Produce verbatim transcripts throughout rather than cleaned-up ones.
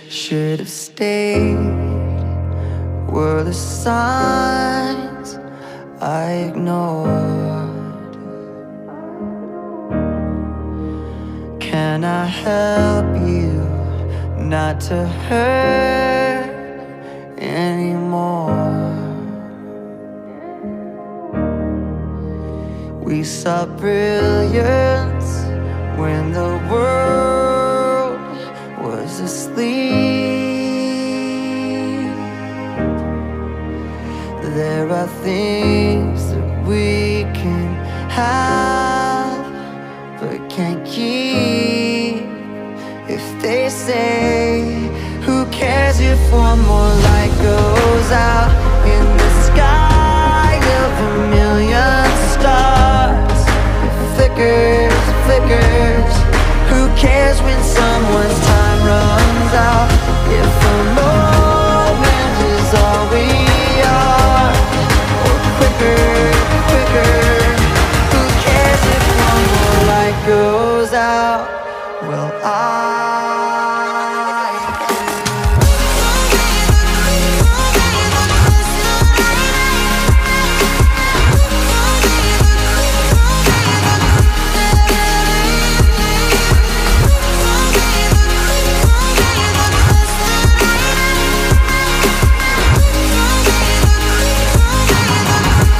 should have stayed were the signs I ignored. Can I help you not to hurt anymore? We saw brilliance when the world was asleep. There are things that we can have but can't keep. If they say, who cares if one more light goes out in the sky of a million stars? It flickers, flickers. Who cares when someone's time runs out? If a moment is all we are, or quicker, quicker. Who cares if one more light goes out? Well, I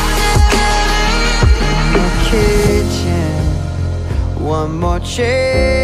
one more chance.